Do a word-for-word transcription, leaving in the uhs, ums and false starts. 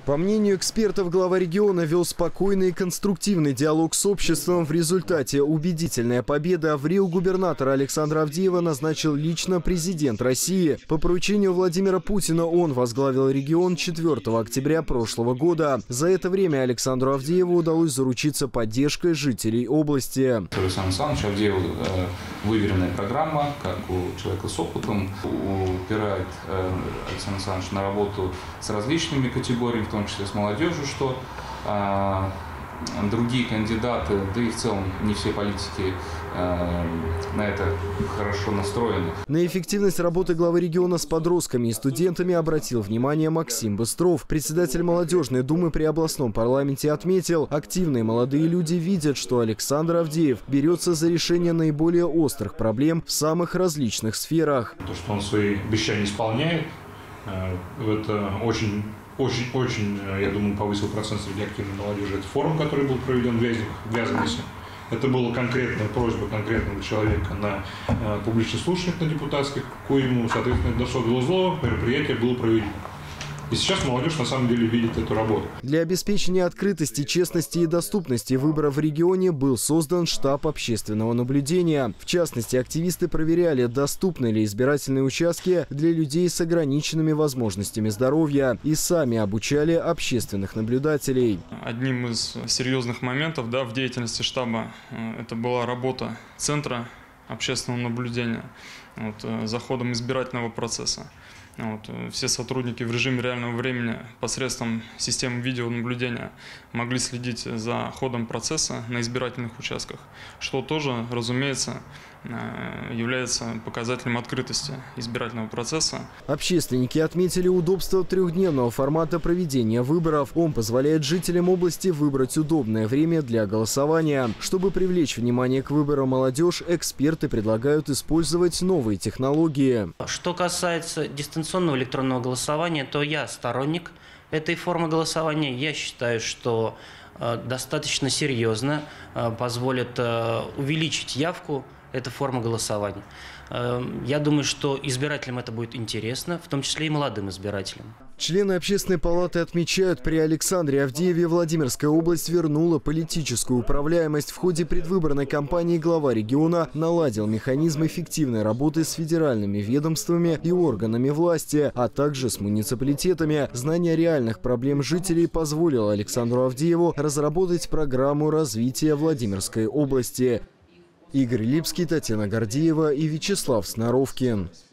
По мнению экспертов, глава региона вел спокойный и конструктивный диалог с обществом. В результате убедительная победа. В Рио губернатора Александра Авдеева назначил лично президент России. По поручению Владимира Путина он возглавил регион четвёртого октября прошлого года. За это время Александру Авдееву удалось заручиться поддержкой жителей области. Александр Александрович Авдеев э, выверенная программа, как у человека с опытом, упирает э, Александр Александрович на работу с различными категориями, в том числе с молодежью, что э, другие кандидаты, да и в целом не все политики э, на это хорошо настроены. На эффективность работы главы региона с подростками и студентами обратил внимание Максим Быстров. Председатель молодежной думы при областном парламенте отметил, активные молодые люди видят, что Александр Авдеев берется за решение наиболее острых проблем в самых различных сферах. То, что он свои обещания исполняет, это очень... Очень-очень, я думаю, повысил процент среди активной молодежи. Это форум, который был проведен в Вязанисе. Это была конкретная просьба конкретного человека на э, публичных слушаниях на депутатских, коему, соответственно, дошло до злого, мероприятие было проведено. И сейчас молодежь на самом деле видит эту работу. Для обеспечения открытости, честности и доступности выборов в регионе был создан штаб общественного наблюдения. В частности, активисты проверяли, доступны ли избирательные участки для людей с ограниченными возможностями здоровья, и сами обучали общественных наблюдателей. Одним из серьезных моментов, да, в деятельности штаба это была работа Центра общественного наблюдения вот, за ходом избирательного процесса. Вот, все сотрудники в режиме реального времени посредством системы видеонаблюдения могли следить за ходом процесса на избирательных участках, что тоже, разумеется, является показателем открытости избирательного процесса. Общественники отметили удобство трехдневного формата проведения выборов. Он позволяет жителям области выбрать удобное время для голосования. Чтобы привлечь внимание к выборам молодежь, эксперты предлагают использовать новые технологии. Что касается дистанционного электронного голосования, то я сторонник этой формы голосования. Я считаю, что э, достаточно серьезно э, позволит э, увеличить явку. Это форма голосования. Я думаю, что избирателям это будет интересно, в том числе и молодым избирателям. Члены общественной палаты отмечают, при Александре Авдееве Владимирская область вернула политическую управляемость. В ходе предвыборной кампании глава региона наладил механизм эффективной работы с федеральными ведомствами и органами власти, а также с муниципалитетами. Знание реальных проблем жителей позволило Александру Авдееву разработать программу развития Владимирской области. Игорь Липский, Татьяна Гордеева и Вячеслав Сноровкин.